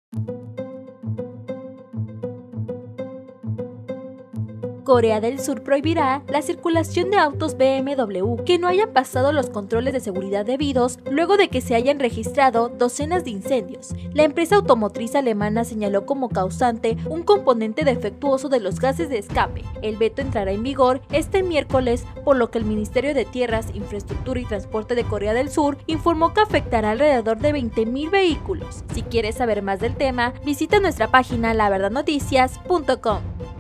Corea del Sur prohibirá la circulación de autos BMW que no hayan pasado los controles de seguridad debidos luego de que se hayan registrado docenas de incendios. La empresa automotriz alemana señaló como causante un componente defectuoso de los gases de escape. El veto entrará en vigor este miércoles, por lo que el Ministerio de Tierras, Infraestructura y Transporte de Corea del Sur informó que afectará alrededor de 20.000 vehículos. Si quieres saber más del tema, visita nuestra página laverdadnoticias.com.